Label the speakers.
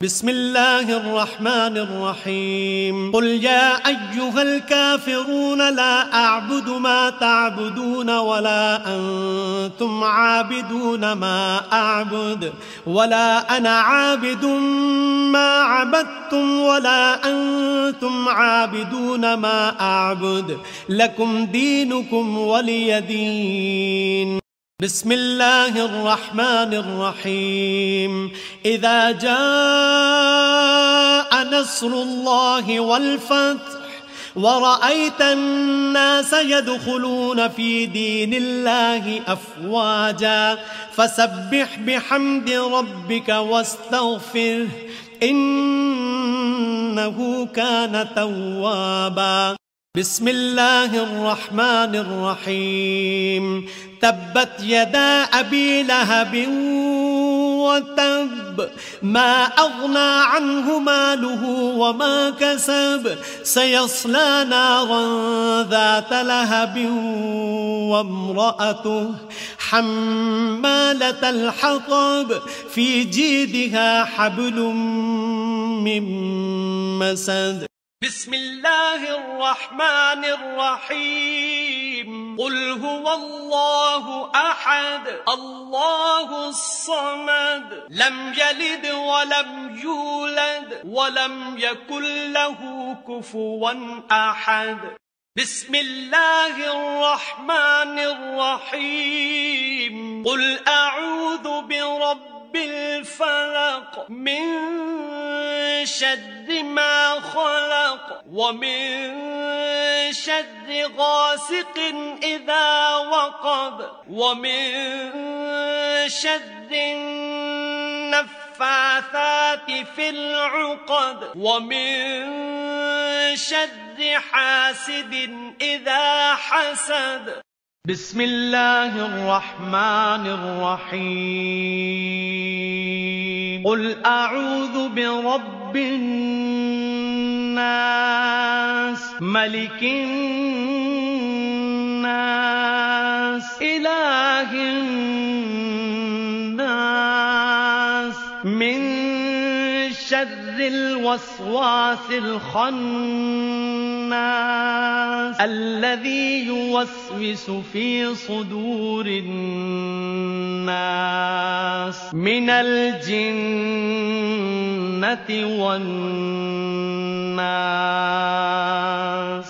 Speaker 1: بسم الله الرحمن الرحيم قل يا أيها الكافرون لا أعبد ما تعبدون ولا أنتم عابدون ما أعبد ولا أنا عابد ما عبدتم ولا أنتم عابدون ما أعبد لكم دينكم ولي دين. بسم الله الرحمن الرحيم إذا جاء نصر الله والفتح ورأيت الناس يدخلون في دين الله أفواجا فسبح بحمد ربك واستغفره إنه كان توابا. بسم الله الرحمن الرحيم تبت يدا أبي لهب وتب ما أغنى عنه ماله وما كسب سيصلى نارا ذات لهب وامرأته حمالة الحطب في جيدها حبل من مسد. بسم الله الرحمن الرحيم قل هو الله أحد الله الصمد لم يلد ولم يولد ولم يكن له كفوا أحد. بسم الله الرحمن الرحيم قل أعوذ برب الفلق من شر ما خلق ومن شر غاسق إذا وقب ومن شر النفاثات في العقد ومن شر حاسد إذا حسد. بسم الله الرحمن الرحيم قل أعوذ برب الناس ملك الناس إله الناس من شر الوسواس الخناس الذي يوسوس في صدور الناس من الجنة والناس.